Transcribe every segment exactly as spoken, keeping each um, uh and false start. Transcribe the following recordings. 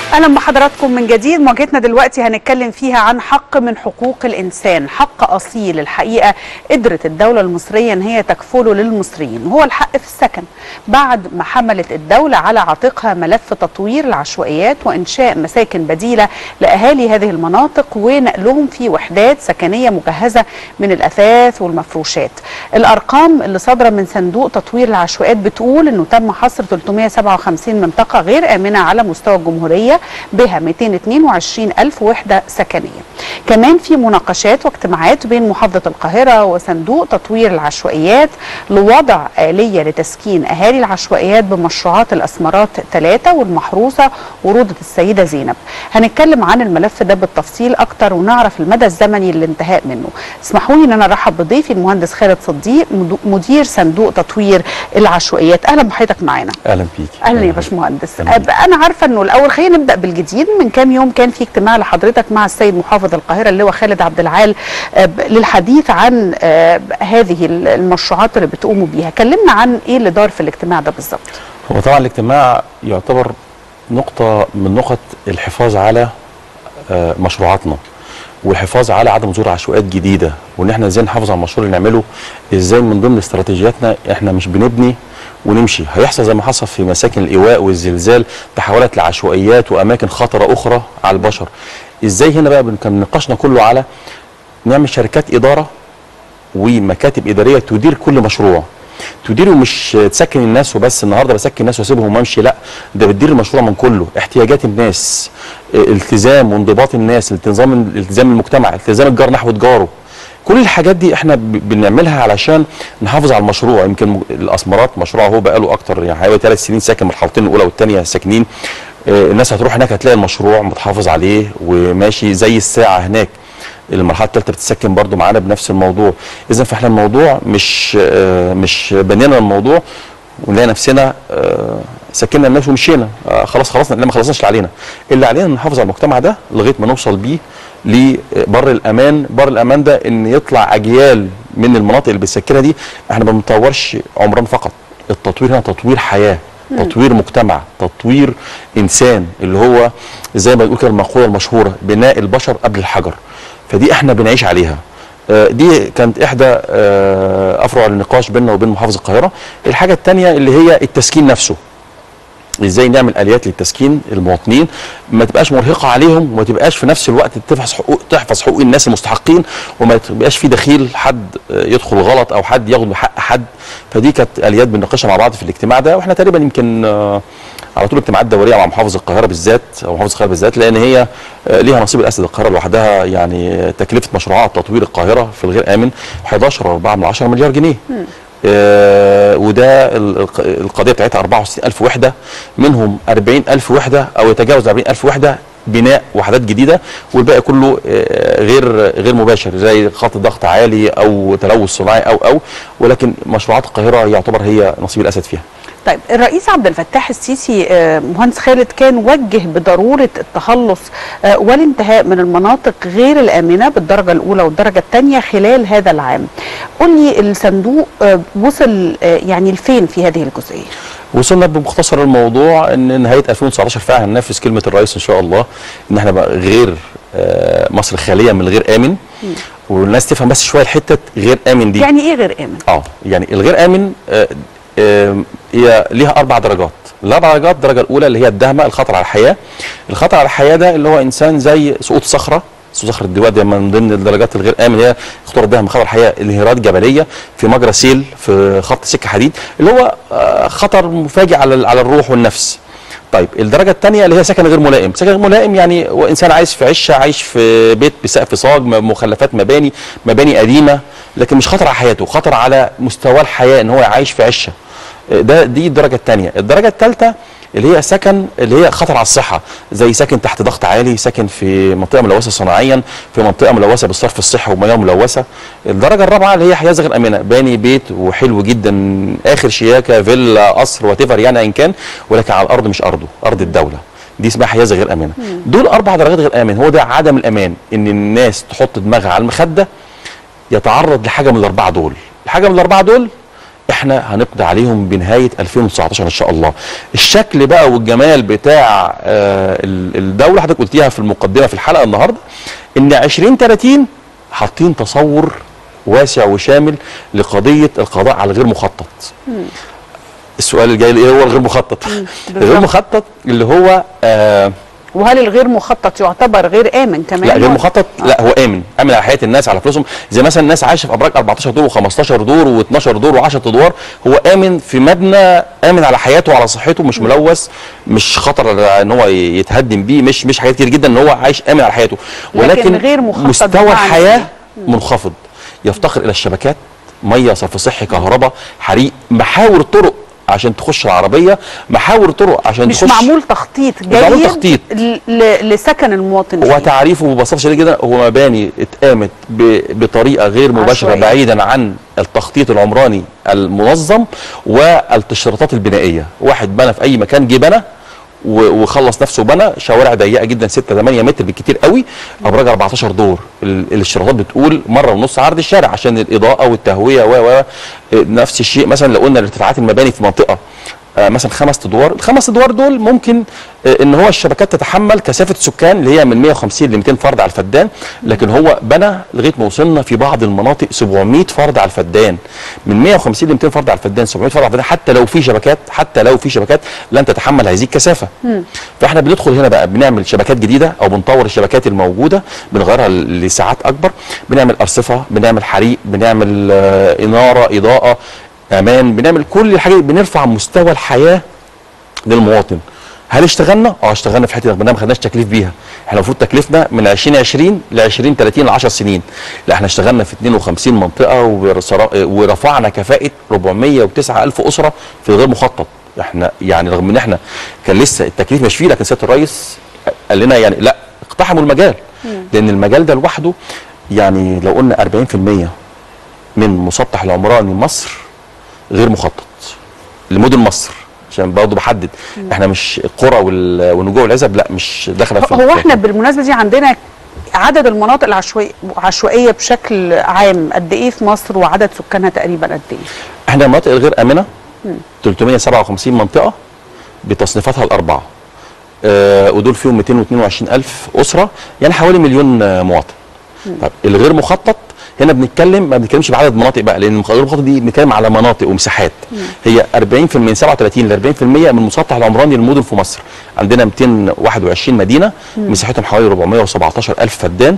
اهلا بحضراتكم من جديد. مواجهتنا دلوقتي هنتكلم فيها عن حق من حقوق الانسان، حق اصيل الحقيقه قدرت الدوله المصريه ان هي تكفله للمصريين، وهو الحق في السكن. بعد ما حملت الدوله على عاتقها ملف تطوير العشوائيات وانشاء مساكن بديله لاهالي هذه المناطق ونقلهم في وحدات سكنيه مجهزه من الاثاث والمفروشات. الارقام اللي صادره من صندوق تطوير العشوائيات بتقول انه تم حصر ثلاثمائة وسبعة وخمسين منطقه غير امنه على مستوى الجمهوريه بها مئتين واثنين وعشرين ألف وحدة سكنية. كمان في مناقشات واجتماعات بين محافظة القاهرة وصندوق تطوير العشوائيات لوضع آلية لتسكين أهالي العشوائيات بمشروعات الأسمرات ثلاثة والمحروسة وروضة السيدة زينب. هنتكلم عن الملف ده بالتفصيل أكتر ونعرف المدى الزمني للانتهاء منه. اسمحوا لي أن أنا أرحب بضيفي المهندس خالد صديق مدير صندوق تطوير العشوائيات. أهلا بحضرتك معانا. أهلا بيك. أهلا يا باشمهندس. أنا عارفة أنه الأول خلينا نبدأ بالجديد. من كام يوم كان في اجتماع لحضرتك مع السيد محافظ القاهرة اللي هو خالد عبد العال للحديث عن هذه المشروعات اللي بتقوموا بيها. كلمنا عن ايه اللي دار في الاجتماع ده بالظبط. هو طبعا الاجتماع يعتبر نقطة من نقط الحفاظ على مشروعاتنا والحفاظ على عدم ظهور عشوائيات جديدة، وان احنا ازاي نحافظ على المشروع اللي نعمله. ازاي من ضمن استراتيجياتنا احنا مش بنبني ونمشي، هيحصل زي ما حصل في مساكن الايواء والزلزال تحولت لعشوائيات واماكن خطره اخرى على البشر. ازاي هنا بقى كان نقاشنا كله على نعمل شركات اداره ومكاتب اداريه تدير كل مشروع، تديره مش تسكن الناس وبس، النهارده بسكن الناس واسيبهم وامشي، لا ده بتدير المشروع من كله، احتياجات الناس، التزام وانضباط الناس، التزام التزام المجتمع، التزام الجار نحو جاره. كل الحاجات دي احنا بنعملها علشان نحافظ على المشروع. يمكن الاسمرات مشروع هو بقى له اكتر يعني حوالي ثلاث سنين ساكن، مرحلتين الاولى والثانيه ساكنين. الناس هتروح هناك هتلاقي المشروع متحافظ عليه وماشي زي الساعه هناك. المرحله الثالثه بتتسكن برضو معانا بنفس الموضوع. اذا فاحنا الموضوع مش مش بنينا الموضوع ونلاقي نفسنا سكننا الناس ومشينا خلاص خلصنا، لا ما خلصناش اللي علينا. اللي علينا نحافظ على المجتمع ده لغايه ما نوصل بيه لبر الامان. بر الامان ده ان يطلع اجيال من المناطق اللي بتسكنها دي. احنا ما بنطورش عمران فقط، التطوير هنا تطوير حياه، تطوير مجتمع، تطوير انسان، اللي هو زي ما بنقول كده المقوله المشهوره بناء البشر قبل الحجر. فدي احنا بنعيش عليها. دي كانت احدى افرع النقاش بيننا وبين محافظ القاهره. الحاجه الثانيه اللي هي التسكين نفسه. ازاي نعمل اليات للتسكين المواطنين ما تبقاش مرهقه عليهم وما تبقاش في نفس الوقت تحفظ حقوق تحفظ حقوق الناس المستحقين، وما تبقاش في دخيل حد يدخل غلط او حد ياخد بحق حد. فدي كانت اليات بنناقشها مع بعض في الاجتماع ده، واحنا تقريبا يمكن على طول اجتماعات دوريه مع محافظ القاهره بالذات او محافظ القاهره بالذات، لان هي ليها نصيب الاسد. القاهره لوحدها يعني تكلفه مشروعات تطوير القاهره في الغير امن احد عشر فاصلة أربعة من عشرة مليار جنيه. م. آه وده القضيه بتاعتها أربعة وستين ألف وحده، منهم أربعين ألف وحده او يتجاوز أربعين ألف وحده بناء وحدات جديده، والباقي كله آه غير غير مباشر زي خط ضغط عالي او تلوث صناعي او او ولكن مشروعات القاهره يعتبر هي نصيب الاسد فيها. طيب الرئيس عبد الفتاح السيسي مهندس خالد كان وجه بضروره التخلص والانتهاء من المناطق غير الامنه بالدرجه الاولى والدرجه الثانيه خلال هذا العام. قل لي الصندوق وصل يعني لفين في هذه الجزئيه؟ وصلنا بمختصر الموضوع ان نهايه ألفين وتسعطاشر فعلا هننفذ كلمه الرئيس ان شاء الله، ان احنا بقى غير مصر خاليه من الغير امن. م. والناس تفهم بس شويه الحته غير امن دي. يعني ايه غير امن؟ اه يعني الغير امن آه هي ليها اربع درجات. الاربع درجات، الدرجه الاولى اللي هي الدهمه، الخطر على الحياه. الخطر على الحياه ده اللي هو انسان زي سقوط صخره، سقوط صخره الدواء ده من ضمن الدرجات الغير امن، هي خطوره الدهمه. خطر الحياه انهيارات جبليه في مجرى سيل في خط سكه حديد، اللي هو خطر مفاجئ على على الروح والنفس. طيب الدرجه الثانيه اللي هي سكن غير ملائم. سكن غير ملائم يعني هو انسان عايش في عشه، عايش في بيت بسقف صاج، مخلفات مباني مباني قديمه، لكن مش خطر على حياته، خطر على مستوى الحياه ان هو عايش في عشه. ده دي الدرجه الثانيه. الدرجه الثالثه اللي هي سكن اللي هي خطر على الصحه، زي ساكن تحت ضغط عالي، ساكن في منطقه ملوثه صناعيا، في منطقه ملوثه بالصرف الصحي ومياه ملوثه. الدرجه الرابعه اللي هي حياه غير امنه، باني بيت وحلو جدا اخر شياكه، فيلا، قصر، وات ايفر يعني ان كان، ولكن على الارض مش ارضه، ارض الدوله. دي اسمها حياه غير امنه. دول اربع درجات غير امن. هو ده عدم الامان، ان الناس تحط دماغها على المخده يتعرض لحاجه من الاربعه دول. الحاجه من الاربعه دول احنا هنقضي عليهم بنهايه ألفين وتسعتاشر ان شاء الله. الشكل بقى والجمال بتاع آه الدوله حضرتك قلتيها في المقدمه في الحلقه النهارده، ان عشرين تلاتين حاطين تصور واسع وشامل لقضيه القضاء على الغير مخطط. مم. السؤال الجاي ايه هو الغير مخطط؟ الغير مخطط اللي هو آه وهل الغير مخطط يعتبر غير امن كمان؟ لا غير مخطط آه. لا هو امن، امن على حياه الناس على فلوسهم، زي مثلا الناس عايشه في ابراج أربعتاشر دور وخمستاشر دور واتناشر دور وعشرة ادوار، هو امن في مبنى امن على حياته وعلى صحته، مش ملوث، مش خطر ان هو يتهدم بيه، مش مش حاجات كتير جدا ان هو عايش امن على حياته، ولكن غير مخطط مستوى الحياه منخفض، يفتقر الى الشبكات، ميه، صرف صحي، كهرباء، حريق، محاور طرق عشان تخش العربيه، محاور طرق عشان مش تخش، مش معمول تخطيط جيد، مش معمول تخطيط لسكن المواطن. هو تعريفه ببساطه شديده جدا هو مباني اتقامت بطريقه غير مباشره عشوائي، بعيدا عن التخطيط العمراني المنظم والتشريطات البنائيه. واحد بنى في اي مكان، جه بنى وخلص نفسه، بنى شوارع ضيقه جدا ستة تمانية متر بالكتير قوي، ابراج أربعتاشر دور، الاشتراطات بتقول مره ونص عرض الشارع عشان الاضاءه والتهويه و نفس الشيء. مثلا لو قلنا ارتفاعات المباني في منطقه آه مثلا خمس ادوار، الخمس ادوار دول ممكن آه ان هو الشبكات تتحمل كثافه سكان اللي هي من مية وخمسين ل ميتين فرد على الفدان، لكن هو بنى لغايه ما وصلنا في بعض المناطق سبعمية فرد على الفدان، من مية وخمسين ل ميتين فرد على الفدان، سبعمية فرد على الفدان، حتى لو في شبكات حتى لو في شبكات لن تتحمل هذه الكثافه. فاحنا بندخل هنا بقى بنعمل شبكات جديده او بنطور الشبكات الموجوده، بنغيرها لساعات اكبر، بنعمل ارصفه، بنعمل حريق، بنعمل آه اناره، اضاءه، امان، بنعمل كل الحاجات، بنرفع مستوى الحياه للمواطن. هل اشتغلنا؟ اه اشتغلنا في حته ما خدناش تكليف بيها، احنا المفروض تكليفنا من عشرين عشرين ل عشرين تلاتين ل عشر سنين، لا احنا اشتغلنا في اتنين وخمسين منطقه ورفعنا كفاءه أربعمية وتسعة ألف اسره في الغير مخطط. احنا يعني رغم ان احنا كان لسه التكليف مش فيه، لكن سياده الرئيس قال لنا يعني لا اقتحموا المجال، لان المجال ده لوحده يعني لو قلنا أربعين في المية من مسطح العمراني مصر غير مخطط لمدن مصر، عشان برضه بحدد مم. احنا مش القرى والنجوع والعزب، لا مش داخله في هو احنا بالمناسبه دي عندنا عدد المناطق العشوائيه عشوائيه بشكل عام قد ايه في مصر، وعدد سكانها تقريبا قد ايه؟ احنا المناطق الغير امنه مم. تلتمية وسبعة وخمسين منطقه بتصنيفاتها الاربعه، آه ودول فيهم ميتين واتنين وعشرين ألف اسره، يعني حوالي مليون مواطن. مم. طب الغير مخطط هنا بنتكلم، ما بنتكلمش بعدد مناطق بقى، لان الغير مخطط دي بنتكلم على مناطق ومساحات. مم. هي أربعين في المية من سبعة وتلاتين ل أربعين في المية من المسطح العمراني للمدن في مصر. عندنا ميتين وواحد وعشرين مدينه، مم. مساحتهم حوالي أربعمية وسبعتاشر ألف فدان،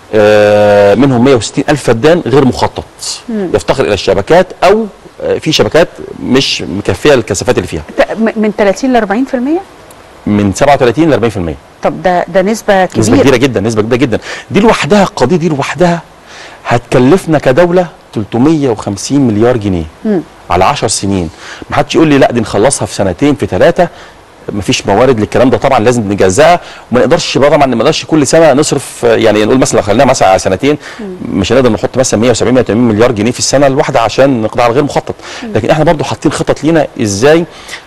آه منهم مية وستين ألف فدان غير مخطط، مم. يفتقر الى الشبكات او آه في شبكات مش مكفيه الكثافات اللي فيها. من تلاتين ل أربعين في المية؟ من سبعة وتلاتين ل أربعين في المية. طب ده ده نسبه كبيره، نسبه كبيره جدا، نسبه كبيره جدا. دي لوحدها، القضيه دي لوحدها هتكلفنا كدوله تلتمية وخمسين مليار جنيه مم. على عشر سنين. ما حدش يقول لي لا دي نخلصها في سنتين في ثلاثه، مفيش موارد للكلام ده طبعا، لازم نجزأها، وما نقدرش طبعا ما نقدرش كل سنه نصرف، يعني نقول مثلا لو خليناها مثلا على سنتين مم. مش هنقدر نحط مثلا مية وسبعين مية وتمانين مليار جنيه في السنه الواحده عشان نقضي على الغير مخطط، مم. لكن احنا برضو حاطين خطط لينا ازاي.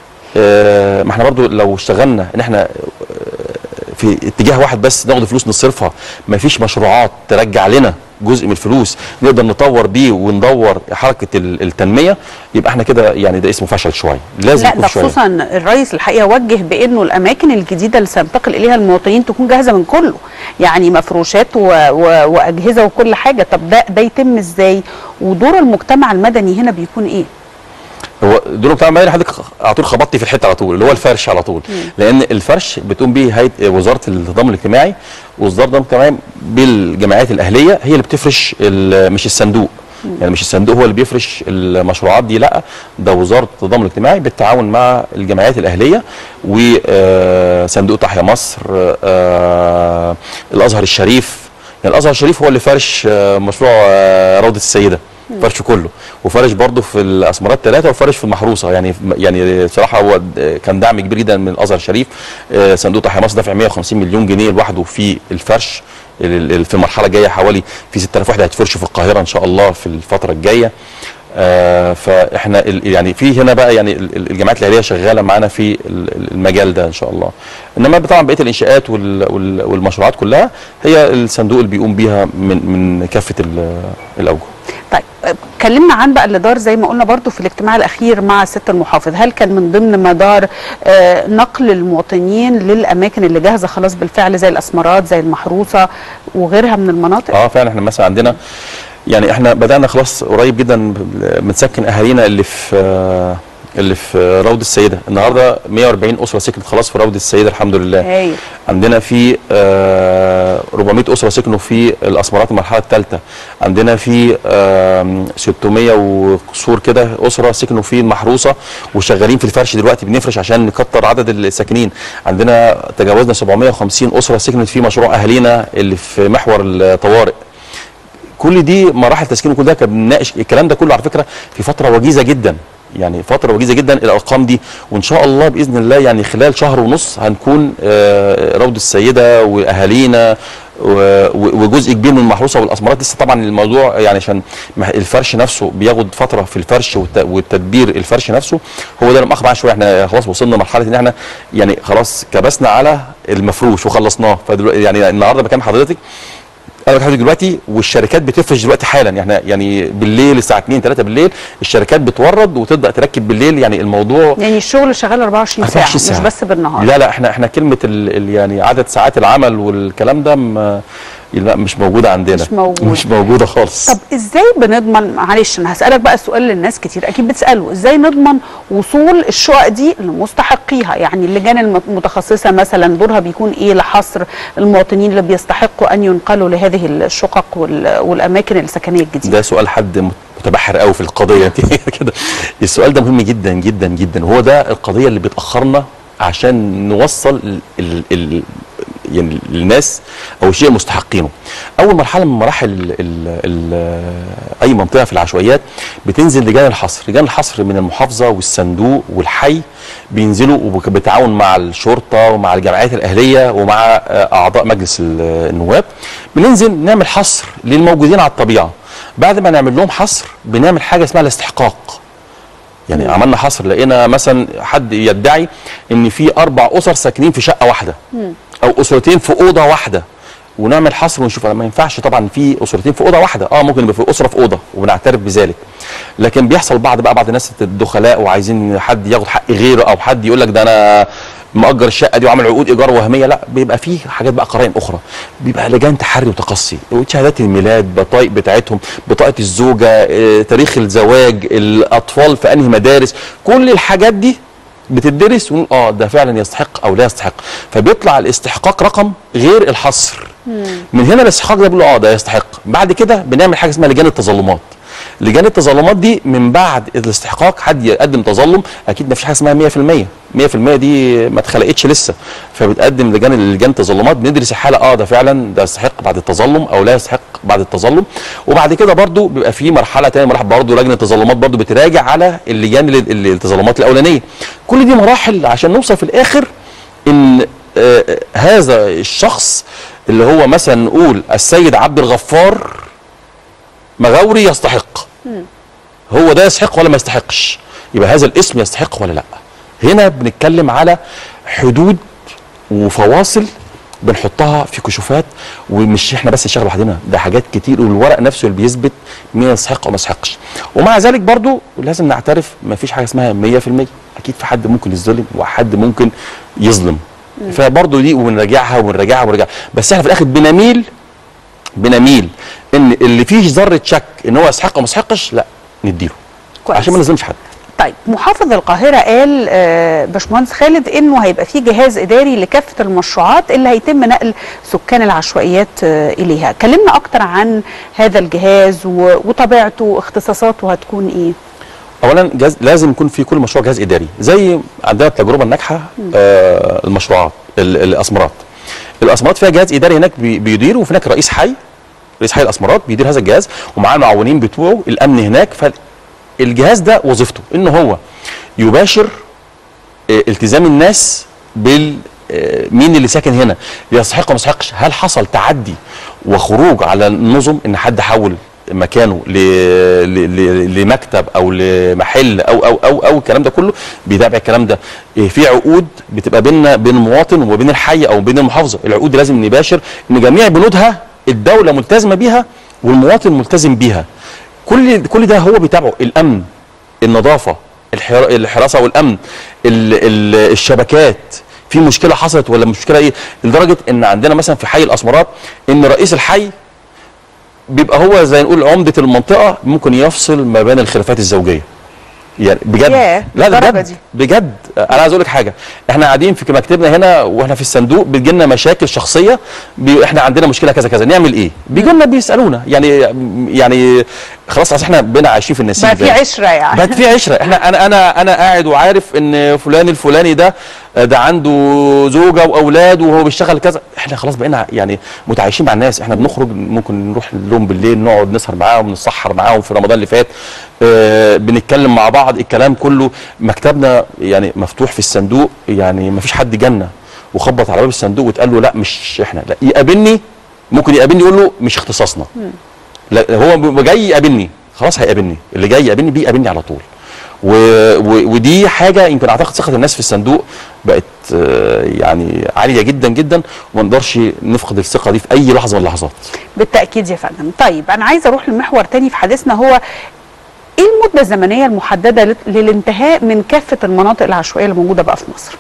آه ما احنا برضو لو اشتغلنا ان احنا في اتجاه واحد بس ناخد فلوس نصرفها، ما فيش مشروعات ترجع لنا جزء من الفلوس نقدر نطور بيه وندور حركه التنميه، يبقى احنا كده يعني ده اسمه فشل شويه. لازم لا ده خصوصا الرئيس الحقيقه وجه بانه الاماكن الجديده اللي سينتقل اليها المواطنين تكون جاهزه من كله، يعني مفروشات و... و... واجهزه وكل حاجه. طب ده ده يتم ازاي؟ ودور المجتمع المدني هنا بيكون ايه؟ هو دور المجتمع المدني حضرتك على طول خبطتي في الحته على طول، اللي هو الفرش على طول. مم. لان الفرش بتقوم به هيئه وزاره التضامن الاجتماعي، ووزاره التضامن الاجتماعي بالجمعيات الاهليه هي اللي بتفرش، مش الصندوق. مم. يعني مش الصندوق هو اللي بيفرش المشروعات دي، لا ده وزاره التضامن الاجتماعي بالتعاون مع الجمعيات الاهليه وصندوق تحيا مصر، الازهر الشريف. يعني الازهر الشريف هو اللي فرش مشروع روضه السيده، فرش كله، وفرش برضه في الاسمرات ثلاثه، وفرش في المحروسه. يعني يعني بصراحه هو كان دعم كبير جدا من الازهر الشريف. صندوق تحيا مصر دافع مية وخمسين مليون جنيه لوحده في الفرش. في المرحله الجايه حوالي في ستة آلاف وحده هتفرشوا في القاهره ان شاء الله في الفتره الجايه. آه فاحنا يعني في هنا بقى يعني الجامعات الاهليه شغاله معانا في المجال ده ان شاء الله. انما طبعا بقيه الانشاءات والمشروعات كلها هي الصندوق اللي بيقوم بيها من من كافه الاوجه. طيب اتكلمنا عن بقى اللي دار زي ما قلنا برضو في الاجتماع الاخير مع السيد المحافظ، هل كان من ضمن مدار آه نقل المواطنين للاماكن اللي جاهزه خلاص بالفعل زي الاسمرات زي المحروسه وغيرها من المناطق؟ اه فعلا احنا مثلا عندنا يعني احنا بدانا خلاص قريب جدا بنسكن اهالينا اللي في آه اللي في روضة السيدة. النهارده مئة وأربعين أسرة سكنت خلاص في روضة السيدة الحمد لله. هي. عندنا في آه أربعمئة أسرة سكنوا في الأسمرات المرحلة الثالثة. عندنا في آه ستمئة وكسور كده أسرة سكنوا في المحروسة وشغالين في الفرش دلوقتي بنفرش عشان نكتر عدد الساكنين. عندنا تجاوزنا سبعمئة وخمسين أسرة سكنت في مشروع أهالينا اللي في محور الطوارئ. كل دي مراحل تسكين وكل ده كنا بنناقش الكلام ده كله على فكرة في فترة وجيزة جدا. يعني فتره وجيزه جدا الارقام دي، وان شاء الله باذن الله يعني خلال شهر ونص هنكون روضه السيده واهالينا وجزء كبير من المحروسه والاسمرات. لسه طبعا الموضوع يعني عشان الفرش نفسه بياخد فتره في الفرش والتدبير الفرش نفسه، هو ده اللي مأخر معاه شويه. احنا خلاص وصلنا لمرحله ان احنا يعني خلاص كبسنا على المفروش وخلصناه. فدلوقتي يعني النهارده بكلم حضرتك انا بتحدث دلوقتي والشركات بتفرش دلوقتي حالا. يعني يعني بالليل الساعه اتنين تلاتة بالليل الشركات بتورد وتبدا تركب بالليل. يعني الموضوع يعني الشغل شغال أربعة وعشرين ساعة, ساعه مش بس بالنهار. لا لا احنا احنا كلمه ال ال يعني عدد ساعات العمل والكلام ده لا مش موجوده عندنا. مش موجوده مش موجوده خالص. طب ازاي بنضمن، معلش انا هسالك بقى السؤال اللي الناس كتير اكيد بتساله، ازاي نضمن وصول الشقق دي لمستحقيها؟ يعني اللجان المتخصصه مثلا دورها بيكون ايه لحصر المواطنين اللي بيستحقوا ان ينقلوا لهذه الشقق والاماكن السكنيه الجديده؟ ده سؤال حد متبحر قوي في القضيه كده. السؤال ده مهم جدا جدا جدا، وهو ده القضيه اللي بتاخرنا عشان نوصل ال ال يعني الناس او الشيء المستحقينه. اول مرحله من مراحل ال ال ال اي منطقه في العشوائيات بتنزل لجان الحصر. لجان الحصر من المحافظه والصندوق والحي بينزلوا وبالتعاون مع الشرطه ومع الجمعيات الاهليه ومع اعضاء مجلس النواب بننزل نعمل حصر للموجودين على الطبيعه. بعد ما نعمل لهم حصر بنعمل حاجه اسمها الاستحقاق. يعني مم. عملنا حصر لقينا مثلا حد يدعي ان في اربع اسر ساكنين في شقه واحده مم. او اسرتين في اوضه واحده، ونعمل حصر ونشوف. ما ينفعش طبعا في اسرتين في اوضه واحده، اه ممكن يبقى في اسره في اوضه وبنعترف بذلك، لكن بيحصل بعض بقى بعض الناس الدخلاء وعايزين حد ياخد حق غيره، او حد يقول لك ده انا مأجر الشقه دي وعامل عقود ايجار وهميه. لا، بيبقى فيه حاجات بقى قرائن اخرى، بيبقى لجان تحري وتقصي، شهادات الميلاد، بطايق بتاعتهم، بطاقه الزوجه، اه، تاريخ الزواج، الاطفال في انهي مدارس، كل الحاجات دي بتدرس ونقول اه ده فعلا يستحق او لا يستحق. فبيطلع الاستحقاق رقم غير الحصر. مم. من هنا الاستحقاق ده بيقول اه ده يستحق. بعد كده بنعمل حاجه اسمها لجان التظلمات. لجان التظلمات دي من بعد الاستحقاق حد يقدم تظلم، اكيد ما فيش حاجه اسمها مية في المية، مية في المية دي ما اتخلقتش لسه، فبتقدم لجان لجان التظلمات بندرس الحاله اه ده فعلا ده يستحق بعد التظلم او لا يستحق بعد التظلم. وبعد كده برضو بيبقى في مرحله ثانيه، مرحله برضو لجنه التظلمات برضو بتراجع على اللجان التظلمات الاولانيه. كل دي مراحل عشان نوصل في الاخر ان آه هذا الشخص اللي هو مثلا نقول السيد عبد الغفار مغاوري يستحق. مم. هو ده يستحق ولا ما يستحقش؟ يبقى هذا الاسم يستحق ولا لا؟ هنا بنتكلم على حدود وفواصل بنحطها في كشوفات، ومش احنا بس الشغل لوحدنا، ده حاجات كتير، والورق نفسه اللي بيثبت مين يستحق وما يستحقش. ومع ذلك برضو لازم نعترف ما فيش حاجه اسمها مية في المية، اكيد في حد ممكن يظلم وحد ممكن يظلم. مم. فبرضو دي وبنراجعها وبنراجعها وبنراجعها، بس احنا في الاخر بنميل بنميل ان اللي فيه ذره شك ان هو يستحق وما يستحقش لا نديله كويس عشان ما نظلمش حد. طيب محافظ القاهره قال آه باشمهندس خالد انه هيبقى في جهاز اداري لكافه المشروعات اللي هيتم نقل سكان العشوائيات آه اليها، كلمنا اكتر عن هذا الجهاز وطبيعته واختصاصاته هتكون ايه؟ اولا جهاز لازم يكون في كل مشروع جهاز اداري، زي عندنا التجربه الناجحه آه المشروعات الاسمرات. الاسمرات فيها جهاز اداري هناك بيدير، وفي هناك رئيس حي رئيس حي الاسمرات بيدير هذا الجهاز ومعاه المعاونين بتوعه الامن هناك. فالجهاز ده وظيفته ان هو يباشر التزام الناس بال مين اللي ساكن هنا يستحق وما يستحقش، هل حصل تعدي وخروج على النظم ان حد حول مكانه ل... ل... ل... لمكتب او لمحل او او او او الكلام ده كله بيتابع الكلام ده. في عقود بتبقى بيننا بين المواطن وبين الحي او بين المحافظه، العقود دي لازم نباشر ان جميع بنودها الدوله ملتزمه بيها والمواطن ملتزم بيها. كل كل ده هو بيتابعه، الامن، النظافه، الحراسه والامن، ال... ال... الشبكات، في مشكله حصلت ولا مشكله ايه، لدرجه ان عندنا مثلا في حي الاسمرات ان رئيس الحي بيبقى هو زي نقول عمده المنطقه، ممكن يفصل ما بين الخلافات الزوجيه. يعني بجد لا بجد دي. بجد انا عايز اقول لك حاجه، احنا قاعدين في مكتبنا هنا واحنا في الصندوق بتجي لنا مشاكل شخصيه، بي احنا عندنا مشكله كذا كذا نعمل ايه؟ بيجي لنا بيسالونا، يعني يعني خلاص اصل احنا بقينا عايشين في النسيج، بقى في عشره يعني بقى في عشره. احنا انا انا انا قاعد وعارف ان فلان الفلاني ده ده عنده زوجه واولاد وهو بيشتغل كذا، احنا خلاص بقينا يعني متعايشين مع الناس. احنا بنخرج ممكن نروح لهم بالليل نقعد نسهر معاهم نتسحر معاهم في رمضان اللي فات، اه بنتكلم مع بعض، الكلام كله. مكتبنا يعني مفتوح في الصندوق، يعني ما فيش حد جنة وخبط على باب الصندوق وتقال له لا مش احنا، لا يقابلني، ممكن يقابلني يقول له مش اختصاصنا، لا هو جاي يقابلني خلاص هيقابلني، اللي جاي يقابلني بيقابلني على طول. و... و... ودي حاجه يمكن اعتقد ثقه الناس في الصندوق بقت يعني عاليه جدا جدا، وما نقدرش نفقد الثقه دي في اي لحظه من اللحظات. بالتاكيد يا فندم. طيب انا عايزه اروح لمحور تاني في حديثنا، هو ايه المده الزمنيه المحدده للانتهاء من كافه المناطق العشوائيه اللي موجوده بقى في مصر؟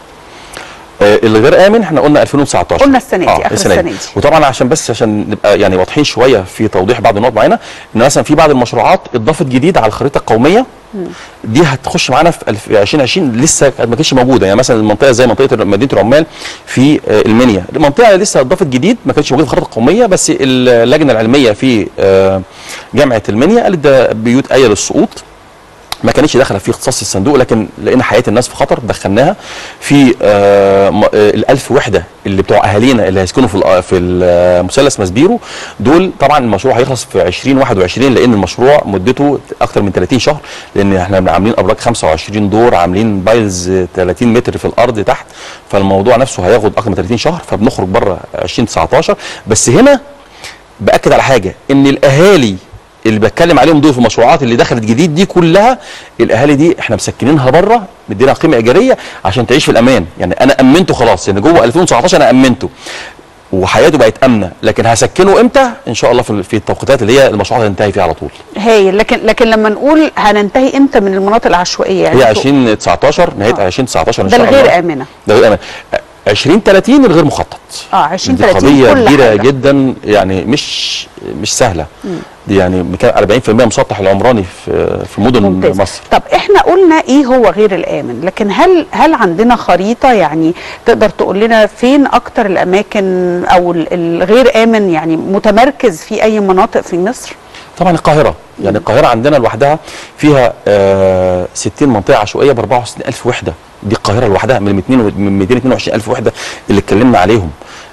آه اللي غير امن احنا قلنا ألفين وتسعتاشر، قلنا السنه دي، آه اخر السنه دي. وطبعا عشان بس عشان نبقى يعني واضحين شويه في توضيح بعض النقط معينه، ان مثلا في بعض المشروعات اتضافت جديد على الخريطه القوميه، دي هتخش معانا في ألفين وعشرين لسه ما كانتش موجوده. يعني مثلا المنطقه زي منطقه مدينه العمال في آه المنيا، المنطقه لسه اتضافت جديد ما كانتش موجوده في الخريطه القوميه، بس اللجنه العلميه في آه جامعه المنيا قالت ده بيوت آية للسقوط، ما كانتش داخله في اختصاص الصندوق، لكن لقينا حياه الناس في خطر دخلناها في آه الألف وحده اللي بتوع اهالينا اللي هيسكنوا في في مثلث ماسبيرو دول. طبعا المشروع هيخلص في ألفين وواحد وعشرين، لان المشروع مدته اكثر من ثلاثين شهر، لان احنا عاملين ابراج خمسة وعشرين دور، عاملين بايلز ثلاثين متر في الارض تحت، فالموضوع نفسه هياخد اكثر من ثلاثين شهر، فبنخرج بره ألفين وتسعتاشر. بس هنا باكد على حاجه، ان الاهالي اللي بتكلم عليهم دول في المشروعات اللي دخلت جديد دي كلها، الاهالي دي احنا مسكنينها بره، مدينها قيمه ايجاريه عشان تعيش في الامان. يعني انا امنته خلاص، يعني جوه ألفين وتسعتاشر انا امنته وحياته بقت امنه، لكن هسكنه امتى؟ ان شاء الله في التوقيتات اللي هي المشروعات هتنتهي فيها على طول. هايل. لكن لكن لما نقول هننتهي امتى من المناطق العشوائيه، يعني هي ألفين وتسعتاشر، نهايه آه. ألفين وتسعتاشر ان شاء الله. ده الغير امنه، ده غير امنه. ألفين وثلاثين الغير مخطط. اه ألفين وثلاثين قضيه كل كبيره حاجة. جدا، يعني مش مش سهله. مم. دي يعني أربعين بالمئة مسطح العمراني في في مدن ممتاز. مصر. طب احنا قلنا ايه هو غير الامن، لكن هل هل عندنا خريطه يعني تقدر تقول لنا فين اكتر الاماكن او الغير امن يعني متمركز في اي مناطق في مصر؟ طبعا القاهره، يعني القاهره عندنا لوحدها فيها آه ستين منطقه عشوائيه ب أربعة وستين ألف وحده، دي القاهره لوحدها من مئتين واثنين وعشرين ألف وحده اللي اتكلمنا عليهم.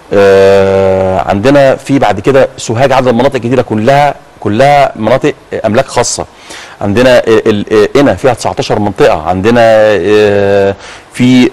آه عندنا في بعد كده سوهاج، عدد المناطق الجديده كلها كلها مناطق املاك خاصه. عندنا قنا فيها تسعتاشر منطقه، عندنا آه في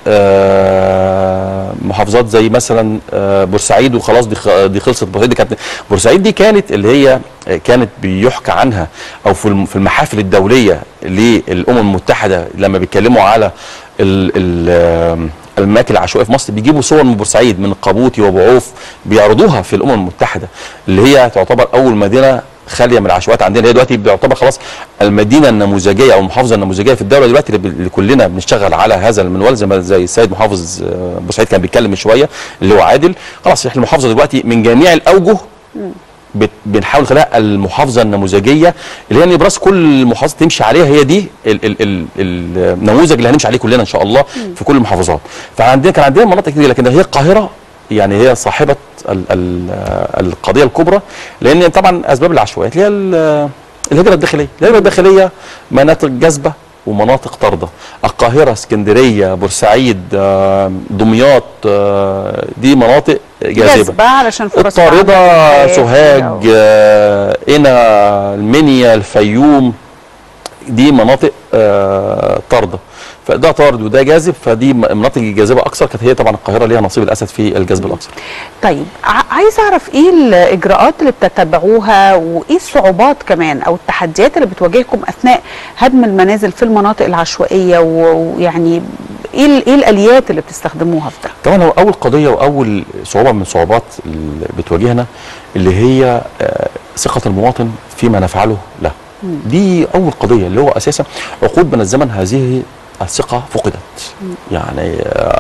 آه محافظات زي مثلا آه بورسعيد، وخلاص دي دي خلصت. بورسعيد دي كانت بورسعيد دي كانت اللي هي كانت بيحكى عنها او في في المحافل الدوليه للامم المتحده لما بيتكلموا على ال ال الاماكن العشوائيه في مصر، بيجيبوا صور من بورسعيد من القبوطي وابوعوف بيعرضوها في الامم المتحده، اللي هي تعتبر اول مدينه خاليه من العشوائيات عندنا. هي دلوقتي بيعتبر خلاص المدينه النموذجيه او المحافظه النموذجيه في الدوله دلوقتي، اللي كلنا بنشتغل على هذا المنوال، زي زي السيد محافظ بورسعيد كان بيتكلم من شويه اللي هو عادل. خلاص احنا المحافظه دلوقتي من جميع الاوجه بنحاول نخليها المحافظه النموذجيه اللي هي نبراس كل محافظه تمشي عليها، هي دي ال ال ال النموذج اللي هنمشي عليه كلنا ان شاء الله في كل المحافظات. فعندنا كان عندنا مناطق كتير، لكن هي القاهره يعني هي صاحبه ال ال القضيه الكبرى، لان طبعا اسباب العشوائيات اللي هي الهجره الداخليه، الهجره الداخليه مناطق جذبه ومناطق طارده. القاهره، اسكندريه، بورسعيد، دمياط، دي مناطق جاذبه علشان فرص الطارده، سوهاج، قنا، المنيا، الفيوم، دي مناطق طارده. فده طارد وده جاذب، فدي مناطق الجاذبه اكثر. كانت هي طبعا القاهره ليها نصيب الاسد في الجذب الاكثر. طيب عايز اعرف ايه الاجراءات اللي بتتبعوها وايه الصعوبات كمان او التحديات اللي بتواجهكم اثناء هدم المنازل في المناطق العشوائيه، ويعني ايه ايه الاليات اللي بتستخدموها في ده؟ طبعا هو اول قضيه واول صعوبه من الصعوبات اللي بتواجهنا اللي هي ثقه المواطن فيما نفعله له. مم. دي اول قضيه، اللي هو اساسا عقود من الزمن هذه الثقه فقدت. مم. يعني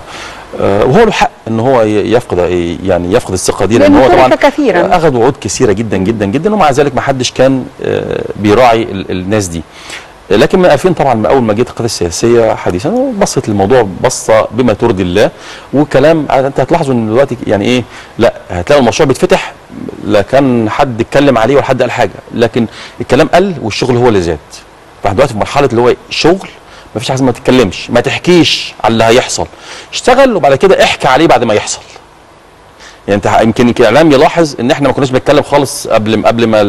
آه وهو له حق ان هو يفقد يعني يفقد الثقه دي، لان هو طبعا كثيرا اخذ وعود كثيره جدا جدا جدا، ومع ذلك ما حدش كان آه بيراعي الناس دي. لكن من ألفين طبعا من اول ما جت القياده السياسيه حديثا بصت للموضوع بصه بما ترضي الله، وكلام انت هتلاحظوا ان دلوقتي يعني ايه، لا هتلاقوا المشروع بيتفتح لا كان حد اتكلم عليه ولا حد قال حاجه، لكن الكلام قل والشغل هو اللي زاد. فاحنا دلوقتي في مرحله اللي هو شغل، ما فيش حاجه ما تتكلمش، ما تحكيش على اللي هيحصل، اشتغل وبعد كده احكي عليه بعد ما يحصل. يعني انت يمكن الاعلام يلاحظ ان احنا ما كناش بنتكلم خالص قبل قبل ما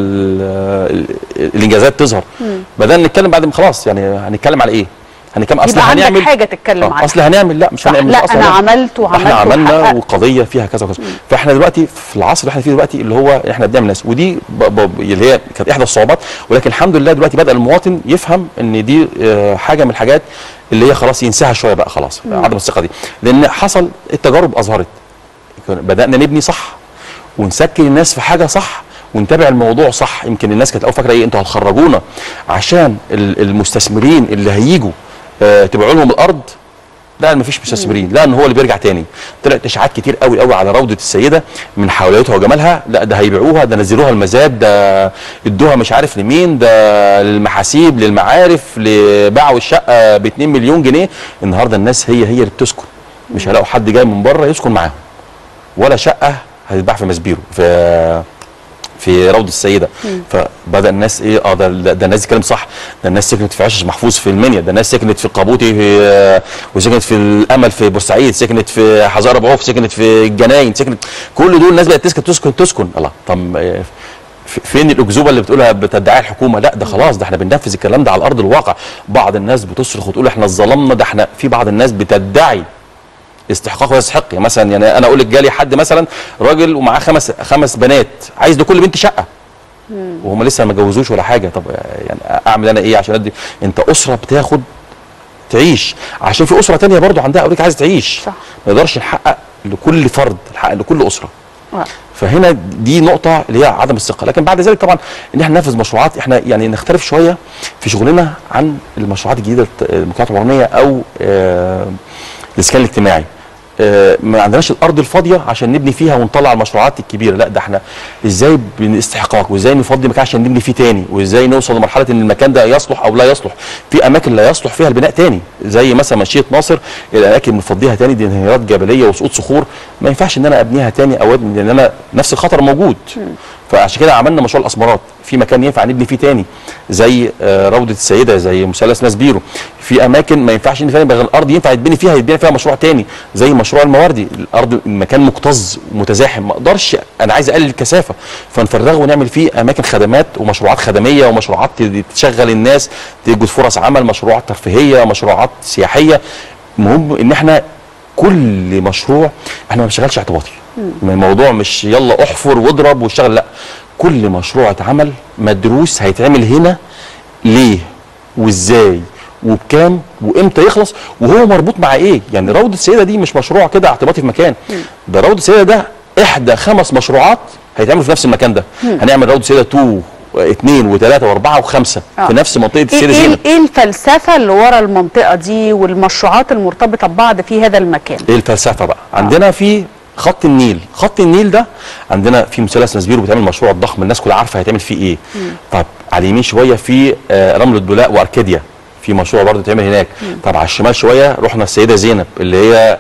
الانجازات تظهر، بدأنا نتكلم بعد ما خلاص. يعني هنتكلم على ايه؟ هنتكلم اصل هنعمل حاجه تتكلم عنها، اصل هنعمل لا مش هنعمل، لا انا عملت وعملت احنا عملنا وقضيه فيها كذا وكذا. فاحنا دلوقتي في العصر اللي احنا فيه دلوقتي اللي هو احنا بنعمل ناس، ودي اللي هي كانت احدى الصعوبات، ولكن الحمد لله دلوقتي بدأ المواطن يفهم ان دي حاجه من الحاجات اللي هي خلاص ينساها شويه بقى خلاص. مم. عدم الثقه دي، لان حصل التجارب اظهرت بدأنا نبني صح ونسكن الناس في حاجه صح ونتابع الموضوع صح. يمكن الناس كانت الاول فاكره ايه، انتوا هتخرجونا عشان المستثمرين اللي هيجوا اه تبيعوا لهم الارض. لا ما فيش مستثمرين، لا ان هو اللي بيرجع تاني. طلعت اشاعات كتير قوي قوي على روضه السيده من حوليتها وجمالها، لا ده هيبيعوها، ده نزلوها المزاد، ده ادوها مش عارف لمين، ده للمحاسيب للمعارف، لباعوا الشقه ب اتنين مليون جنيه. النهارده الناس هي هي اللي بتسكن، مش هيلاقوا حد جاي من بره يسكن معاهم، ولا شقه هتتباع في مسبيرو في في روضه السيده. مم. فبدا الناس ايه اه ده ده الناس تتكلم صح، ده الناس سكنت في عشش محفوظ في المنيا، ده الناس سكنت في القابوتي في وسكنت في الامل في بورسعيد، سكنت في حزاره بعوف، سكنت في الجناين، سكنت كل دول الناس بقت تسكن تسكن تسكن. الله، طب فين الاكذوبه اللي بتقولها بتدعيها الحكومه؟ لا ده خلاص، ده احنا بننفذ الكلام ده على ارض الواقع. بعض الناس بتصرخ وتقول احنا اتظلمنا، ده احنا في بعض الناس بتدعي استحقاق ويستحق. يعني مثلا يعني انا اقول لك جالي حد مثلا راجل ومعاه خمس خمس بنات، عايز لكل بنت شقه وهم لسه ما جوزوش ولا حاجه. طب يعني اعمل انا ايه عشان ادي؟ انت اسره بتاخد تعيش، عشان في اسره ثانيه برضو عندها اوريك عايزه تعيش. صح. ما نقدرش نحقق لكل فرد، نحقق لكل اسره. أه. فهنا دي نقطه اللي هي عدم الثقه. لكن بعد ذلك طبعا ان احنا ننفذ مشروعات، احنا يعني نختلف شويه في شغلنا عن المشروعات الجديده المجتمعات العمرانيه او آه الاسكان الاجتماعي. آه ما عندناش الارض الفاضيه عشان نبني فيها ونطلع المشروعات الكبيره، لا ده احنا ازاي بالاستحقاق وازاي نفضي مكان عشان نبني فيه تاني، وازاي نوصل لمرحله ان المكان ده يصلح او لا يصلح. في اماكن لا يصلح فيها البناء تاني، زي مثلا مشية ناصر، الاماكن بنفضيها تاني دي انهيارات جبليه وسقوط صخور، ما ينفعش ان انا ابنيها تاني او ابني، لان انا نفس الخطر موجود. فعشان كده عملنا مشروع الاسمرات، في مكان ينفع نبني فيه تاني زي آه روضه السيده، زي مثلث مسبيرو. في اماكن ما ينفعش نبني فيها، الارض ينفع يتبني فيها يتبني فيها مشروع تاني زي مشروع المواردي. الارض المكان مكتظ ومتزاحم، ما اقدرش، انا عايز اقلل الكثافه، فنفرغه ونعمل فيه اماكن خدمات ومشروعات خدميه ومشروعات تشغل الناس، توجد فرص عمل، مشروعات ترفيهيه، مشروعات سياحيه. المهم ان احنا كل مشروع احنا ما بنشتغلش اعتباطي. الموضوع مش يلا احفر واضرب واشتغل، لا، كل مشروع اتعمل مدروس هيتعمل هنا ليه وازاي وبكام وامتى يخلص وهو مربوط مع ايه. يعني روضه السيده دي مش مشروع كده اعتباطي في مكان، ده روضه السيده ده احدى خمس مشروعات هيتعملوا في نفس المكان ده. مم. هنعمل روضه السيده اتنين اثنين وثلاثة واربعة وخمسة آه. في نفس منطقة السيدة زينب. ايه الفلسفة اللي ورا المنطقة دي والمشروعات المرتبطة ببعض في هذا المكان؟ ايه الفلسفة بقى؟ آه. عندنا في خط النيل، خط النيل ده عندنا في مثلث مسبيرو بيتعمل مشروع ضخم الناس كلها عارفة هيتعمل فيه ايه. مم. طب على اليمين شوية في آه رمل الدولاء واركاديا، في مشروع برضه يتعمل هناك. مم. طب على الشمال شوية رحنا السيدة زينب اللي هي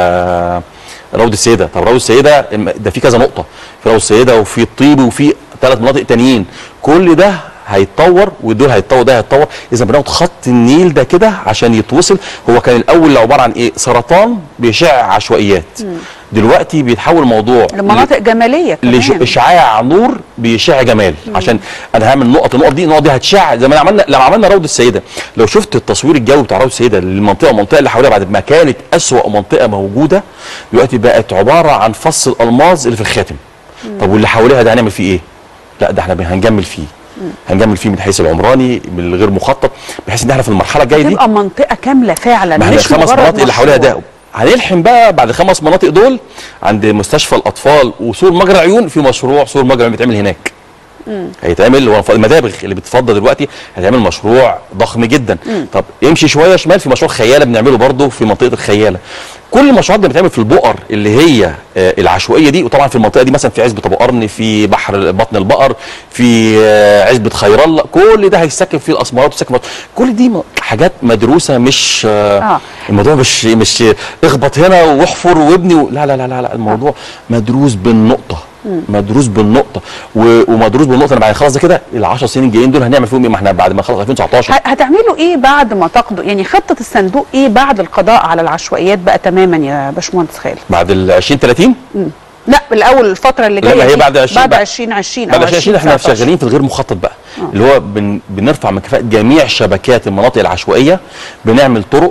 آه روضة السيدة. طب روضة السيدة ده في كذا نقطة، في روضة السيدة وفي الطيبي وفي ثلاث مناطق تانيين. كل ده هيتطور ودول هيتطور ده هيتطور. اذا بناخد خط النيل ده كده عشان يتوصل، هو كان الاول عباره عن ايه؟ سرطان بيشع عشوائيات. مم. دلوقتي بيتحول الموضوع لمناطق جماليه كمان، لاشعاع نور بيشع جمال. مم. عشان انا هعمل نقط النقط دي النقط دي هتشع زي ما عملنا لما عملنا روضه السيده. لو شفت التصوير الجوي بتاع روضه السيده للمنطقه والمنطقه اللي حواليها بعد ما كانت اسوأ منطقه موجوده، دلوقتي بقت عباره عن فص الالماظ اللي في الخاتم. مم. طب واللي حواليها ده هنعمل فيه ايه؟ لا ده احنا هنجمل فيه. مم. هنجمل فيه من حيث العمراني من الغير مخطط، بحيث ان احنا في المرحله الجايه دي تبقى منطقه كامله فعلا، مش الخمس مناطق اللي حواليها ده. هنلحم بقى بعد خمس مناطق دول عند مستشفى الاطفال وسور مجرى العيون، في مشروع سور مجرى العيون بيتعمل هناك. مم. هيتعمل المدابغ اللي بتتفضل دلوقتي هيتعمل مشروع ضخم جدا. مم. طب امشي شويه شمال في مشروع خياله بنعمله برضه في منطقه الخياله. كل المشروعات دي بتتعمل في البؤر اللي هي آه العشوائيه دي، وطبعا في المنطقه دي مثلا في عزبه ابو قرن، في بحر بطن البقر، في آه عزبه خير الله، كل ده هيسكن فيه الاسمرات وسكن، كل دي حاجات مدروسه. مش آه آه. الموضوع مش مش اخبط هنا واحفر وابني و... لا لا لا لا الموضوع آه. مدروس بالنقطه. مم. مدروس بالنقطه ومدروس بالنقطه. انا بعد خلاص ده كده ال عشر سنين الجايين دول هنعمل فيهم ايه؟ ما احنا بعد ما خلص ألفين وتسعتاشر هتعملوا ايه بعد ما تقضوا؟ يعني خطه الصندوق ايه بعد القضاء على العشوائيات بقى تماما يا باشمهندس خالد؟ بعد ال عشرين ثلاثين؟ امم لا الاول الفتره اللي جايه. لا هي بعد عشرين بعد عشرين عشرين بعد عشرين عشرين احنا شغالين في الغير مخطط بقى. آه. اللي هو بن بنرفع من كفاءه جميع شبكات المناطق العشوائيه، بنعمل طرق،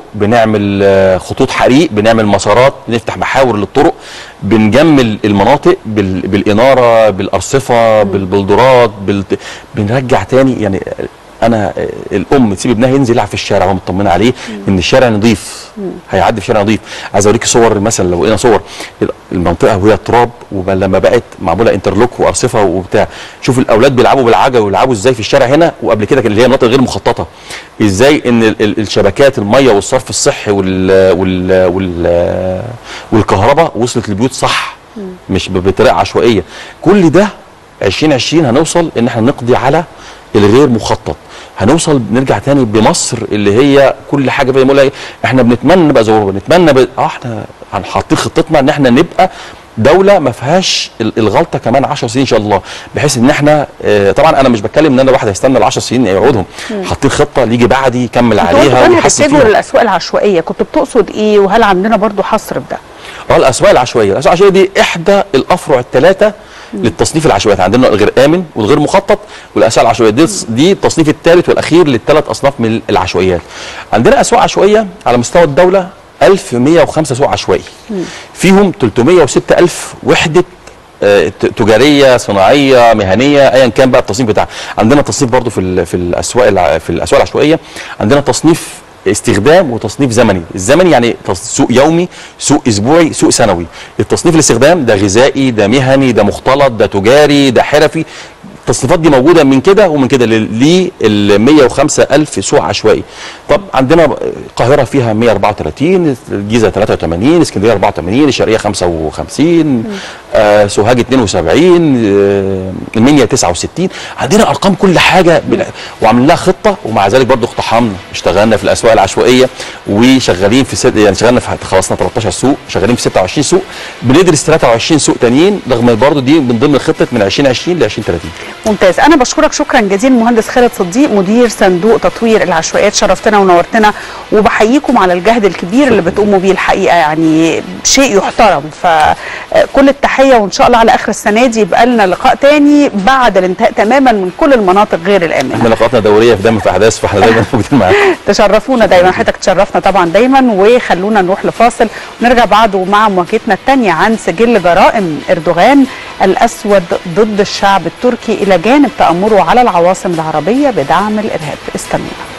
بنعمل خطوط حريق، بنعمل مسارات، بنفتح محاور للطرق، بنجمل المناطق بال بالاناره، بالارصفه، بالبلدرات، بال... بنرجع تاني. يعني انا الام تسيب ابنها ينزل يلعب في الشارع وهي مطمنه عليه ان الشارع نظيف، هيعدي في شارع نظيف. عايز اوريكي صور مثلا، لو لقينا صور المنطقه وهي تراب ولما بقت معموله انترلوك وارصفه وبتاع، شوف الاولاد بيلعبوا بالعجل ويلعبوا ازاي في الشارع هنا، وقبل كده اللي هي مناطق غير مخططه، ازاي ان الشبكات الميه والصرف الصحي وال وال وال والكهرباء وصلت للبيوت صح، مش بطريقه عشوائيه. كل ده عشرين عشرين هنوصل ان احنا نقضي على الغير مخطط. هنوصل نرجع تاني بمصر اللي هي كل حاجه فيها بنقول احنا بنتمنى نبقى زي بنتمنى ب... اه احنا هنحط خطتنا ان احنا نبقى دوله ما فيهاش الغلطه كمان عشر سنين ان شاء الله، بحيث ان احنا اه طبعا انا مش بتكلم ان انا واحد هيستنى ال عشر سنين يقعدهم، حاطين خطه اللي يجي بعدي يكمل عليها ويحسن فيها. الاسواق العشوائيه كنت بتقصد ايه؟ وهل عندنا برضو حصر بده؟ اه الاسواق العشوائيه، الاسواق العشوائيه دي احدى الافرع الثلاثه للتصنيف العشوائيات. عندنا الغير امن والغير مخطط والاسواق العشوائيه، دي, دي التصنيف الثالث والاخير للثلاث اصناف من العشوائيات. عندنا اسواق عشوائيه على مستوى الدوله ألف ومئة وخمسة سوق عشوائي، فيهم ثلاثمئة وستة ألف وحده تجاريه صناعيه مهنيه ايا كان بقى التصنيف بتاعها. عندنا تصنيف برضو في في الاسواق في الاسواق العشوائيه، عندنا تصنيف استخدام وتصنيف زمني. الزمني يعني سوق يومي، سوق اسبوعي، سوق سنوي. التصنيف الاستخدام ده غذائي، ده مهني، ده مختلط، ده تجاري، ده حرفي. التصنيفات دي موجوده من كده ومن كده لل مئة وخمسة ألف سوق عشوائي. طب عندنا القاهره فيها مئة وأربعة وثلاثين، الجيزه ثلاثة وثمانين، اسكندريه أربعة وثمانين، الشرقيه خمسة وخمسين، آه سوهاج اثنين وسبعين، آه المنيا تسعة وستين. عندنا ارقام كل حاجه وعاملين لها خطه، ومع ذلك برضو اقتحمنا، اشتغلنا في الاسواق العشوائيه وشغالين في ست يعني شغالنا في خلصنا ثلاثة عشر سوق، شغالين في ستة وعشرين سوق، بندرس ثلاثة وعشرين سوق تانيين، رغم برضو دي من ضمن الخطه من عشرين عشرين ل عشرين ثلاثين. ممتاز. انا بشكرك شكرا جزيلا مهندس خالد صديق مدير صندوق تطوير العشوائيات، شرفتنا ونورتنا، وبحييكم على الجهد الكبير اللي بتقوموا بيه الحقيقه، يعني شيء يحترم. فكل التحيه، وان شاء الله على اخر السنه دي يبقى لنا لقاء تاني بعد الانتهاء تماما من كل المناطق غير الامنه. احنا لقاءاتنا دوريه في دايما في احداث، فاحنا دايما موجودين معاكم. تشرفونا دايما، حضرتك تشرفنا طبعا دايما. وخلونا نروح لفاصل ونرجع بعده مع مواجهتنا الثانيه عن سجل جرائم اردوغان الاسود ضد الشعب التركي الى جانب تامره على العواصم العربيه بدعم الارهاب. استنونا.